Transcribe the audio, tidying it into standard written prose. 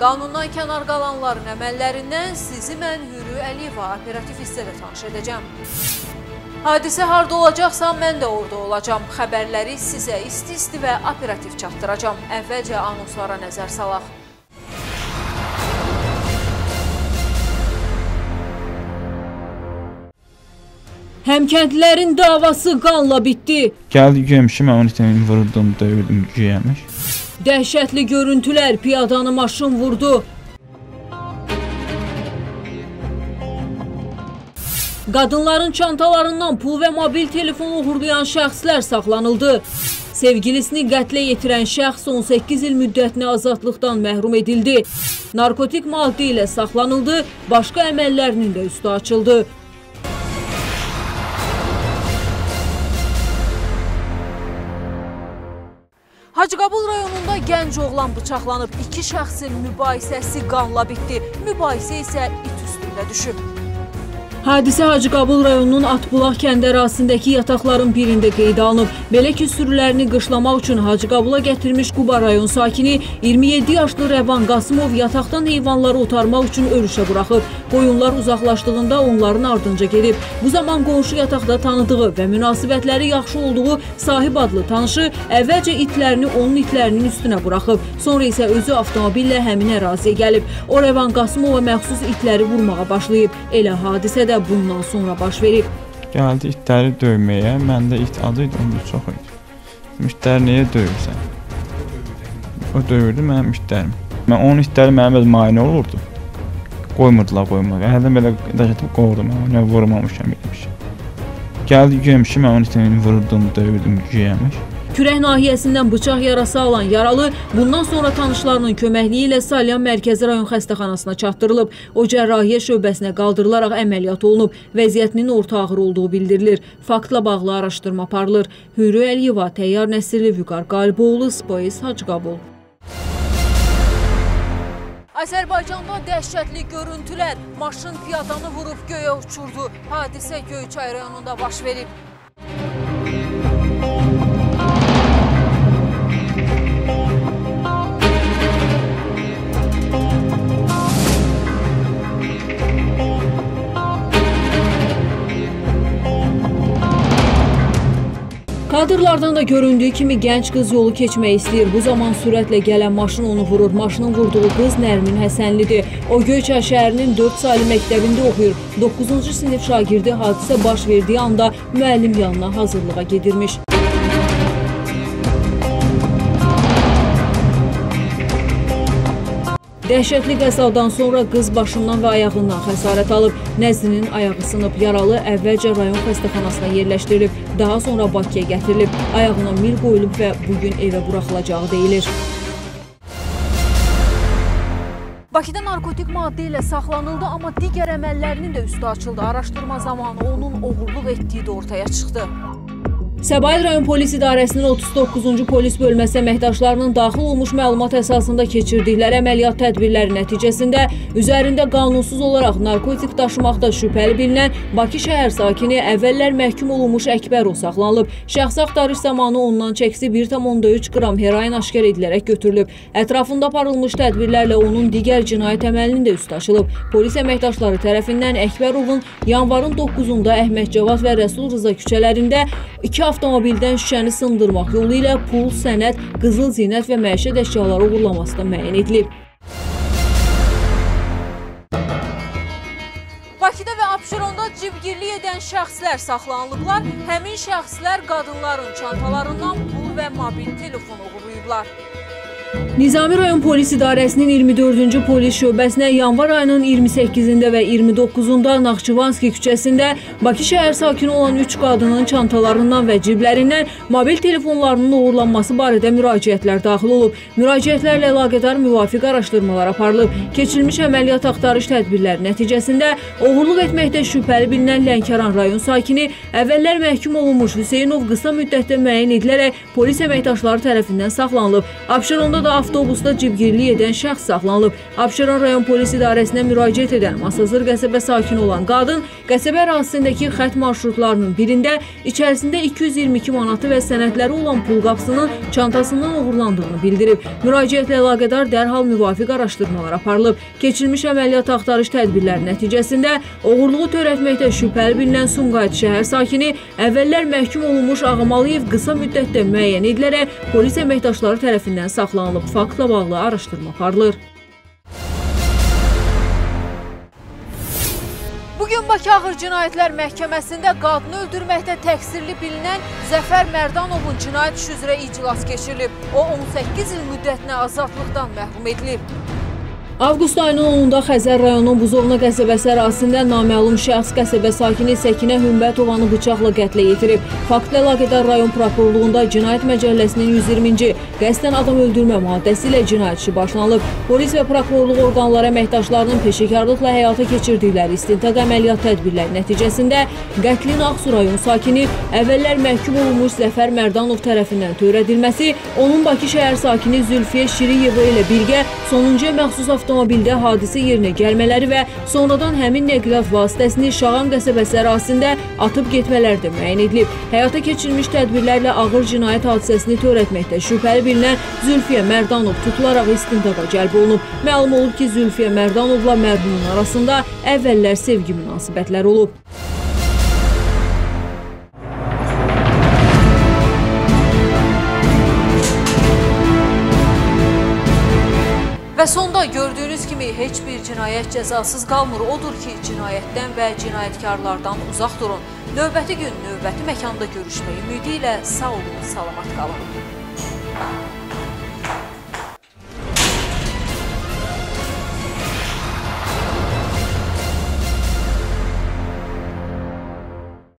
Qanundan kənar qalanların əməllərindən sizi mən Hürü Əliyeva operativ hissədə tanış edəcəm. Hadisə harda olacaqsa, mən də orada olacam. Xəbərləri sizə isti-isti və operativ çatdıracam. Əvvəlcə anonslara nəzər salaq. Həmkəndlilərin davası qanla bitdi. Gəldi görmüşüm, mən onu itəni vurdum, dövdüm, güyəmiş. Dəhşətli görüntülər, piyadanı maşın vurdu. Qadınların çantalarından pul və mobil telefon uğurlayan şəxslər saxlanıldı. Sevgilisini qətlə yetirən şəxs 18 il müddətinə azadlıqdan məhrum edildi. Narkotik maddə ilə saxlanıldı, başqa əməllərinin də üstü açıldı. Hacıqabul rayonunda gənc oğlan bıçaqlanıb, 2 şəxsin mübahisəsi qanla bitdi. Mübahisə isə it üstündə düşüb. Hadisə Hacıqabul rayonunun Atbulaq kəndi ərazisindəki yataqların birində qeydə alınıb. Belə ki, sürülərini qışlamaq üçün Hacıqabula gətirmiş Quba rayon sakini 27 yaşlı Rəvan Qasımov yataqdan heyvanları otarmaq üçün örüşə buraxıb. Qoyunlar uzaqlaşdığında onların ardınca gedib. Bu zaman qonşu yataqda tanıdığı və münasibətləri yaxşı olduğu Sahib adlı tanışı əvvəlcə itlərini onun itlərinin üstünə buraxıb. Sonra isə özü avtomobillə həmin əraziyə gəlib. O Rəvan Qasımova məxsus itləri vurmağa başlayıb. Elə hadisə də bundan sonra baş verib. Gəldi itləri döyməyə, məndə it adı idi, onda çox idi. İtləri niyə döyürsən? O döyürdü mənim itlərim. Onun itləri mənim öz müayinə olurdu. Qoymurdular. Hərdən belə daşatıb qovurdum, onu vurmamışam, bilmişim. Gəldi görmüşüm, mən onun itini vurdum, döyürdüm, güyəmiş. Kürək nahiyəsindən bıçaq yarası alan yaralı bundan sonra tanışlarının köməkliyi ilə Salyan Mərkəzi rayon xəstəxanasına çatdırılıb. O cərrahiyyə şöbəsinə qaldırılaraq əməliyyat olunub. Vəziyyətinin orta ağır olduğu bildirilir. Faktla bağlı araşdırma aparılır. Hürü Əliyeva, Təyyar Nəsirli, Vüqar Qaliboğlu, Spois, Hacıqabul. Azərbaycanda dəhşətli görüntülər, maşın piyadanı vurub göyə uçurdu. Hadisə Göyçay rayonunda baş verib. Kadrlardan da göründüyü kimi gənc qız yolu keçmək istəyir. Bu zaman sürətlə gələn maşın onu vurur. Maşının vurduğu qız Nərmin Həsənlidir. O Göyçay şəhərinin 4 saylı məktəbində oxuyur. 9-cu sinif şagirdi hadisə baş verdiyi anda müəllim yanına hazırlığa gedirmiş. Dəhşətli qəzadan sonra qız başından və ayağından xəsarət alıb. Nəzrinin ayağı sınıb. Yaralı əvvəlcə rayon xəstəxanasına yerləşdirilib. Daha sonra Bakıya gətirilib. Ayağına mil qoyulub və bugün evə buraxılacağı deyilir. Bakıda narkotik maddə ilə saxlanıldı, amma digər əməllərinin də üstü açıldı. Araşdırma zamanı onun oğurluq etdiyi də ortaya çıxdı. Səbail rayon polis idarəsinin 39-cu polis bölməsi əməkdaşlarının daxil olmuş məlumat əsasında keçirdikləri əməliyyat tədbirləri nəticəsində üzərində qanunsuz olaraq narkotik daşımaqda şübhəli bilinən Bakı şəhər sakini əvvəllər məhkum olunmuş Əkbərov saxlanılıb. Şəxsi axtarış zamanı ondan çəkisi 1,3 qram heroin aşkar edilərək götürülüb. Ətrafında aparılmış tədbirlərlə onun digər cinayət əməlinin də üstü açılıb. Polis əməkdaşları tərəfindən Əkbərovun yanvarın 9-da Əhməd Cavad və Rəsul Rıza küçələrində 2 avtomobildən şüşəni sındırmaq yolu ilə pul, sənəd, qızıl zinət və məişət əşyaları uğurlaması da müəyyən edilib. Bakıda və Abşeronda cibgirlik edən şəxslər saxlanılıblar. Həmin şəxslər qadınların çantalarından pul və mobil telefon uğurlayıblar. Nizami rayon polis idarəsinin 24-cü polis şöbəsinə yanvar ayının 28-də və 29-da Naxçıvanski küçəsində Bakı şəhər sakini olan 3 qadının çantalarından və ciblərindən mobil telefonlarının uğurlanması barədə müraciətlər daxil olub. Müraciətlərlə əlaqədar müvafiq araşdırmalar aparılıb. Keçirilmiş əməliyyat axtarış tədbirləri nəticəsində oğurluq etməkdə şübhəli bilinən Lənkəran rayon sakini əvvəllər məhkum olunmuş Hüseynov qısa müddətdə müəyyən edilərək polis əməkdaşları tərəfindən saxlanılıb. Abşeronda da avtobusda cibgirlik edən şəxs saxlanılıb. Abşeron rayon polis idarəsinə müraciət edən Masazır qəsəbə sakini olan qadın qəsəbə ərazisindəki xətt marşrutlarının birində içərisində 222 manatı və sənədləri olan pulqapsının çantasından uğurlandığını bildirib. Müraciətlə əlaqədar dərhal müvafiq araşdırmalar aparılıb. Keçirilmiş əməliyyat axtarış tədbirləri nəticəsində oğurluğu törətməkdə şübhəli bilinən Sumqayıt şəhər sakini əvvəllər məhkum olunmuş Ağamalıyev qısa müddətdə müəyyən edilərək polis əməkdaşları tərəfindən saxlanılıb. Faktla bağlı araşdırma aparılır. Bugün Bakı Ağır Cinayətlər Məhkəməsində qadını öldürməkdə təqsirli bilinən Zəfər Mərdanovun cinayət işi üzrə iclas keçirilib. O 18 il müddətinə azadlıqdan məhrum edilib. Avqust ayının 10-da Xəzər rayonunun Buzovna qəsəbəsi ərazisində naməlum şəxs qəsəbə sakini Səkinə Hümbətovanı bıçaqla qətlə yetirib. Faktla əlaqədar rayon prokurorluğunda Cinayət Məcəlləsinin 120-ci qəsdən adam öldürmə maddəsi ilə cinayət işi başlanılıb. Polis və prokurorluq orqanları əməkdaşlarının peşəkarlıqla həyata keçirdikləri istintaq əməliyyat tədbirləri nəticəsində qətlin Ağsu rayon sakini əvvəllər məhkum olunmuş Zəfər Mərdanov tərəfindən törədilməsi, onun Bakı şəhər sakini Zülfiyə Şiriyeva ilə birgə sonuncuya məxsus avtomobildə hadisə yerinə gəlmələri və sonradan həmin nəqliyyat vasitəsini Şağan qəsəbəsi ərazisində atıb getmələri də müəyyən edilib. Həyata keçirilmiş tədbirlərlə ağır cinayət hadisəsini törətməkdə şübhəli bilinən Zülfiyə Mərdanov tutularaq istintaqa cəlb olunub. Məlum olub ki, Zülfiyə Mərdanovla mərhumun arasında əvvəllər sevgi münasibətləri olub. Və sonda gördüyünüz kimi heç bir cinayət cəzasız qalmır. Odur ki, cinayətdən və cinayətkarlardan uzaq durun. Növbəti gün, növbəti məkanda görüşmək ümidi ilə sağ olun, salamat qalın.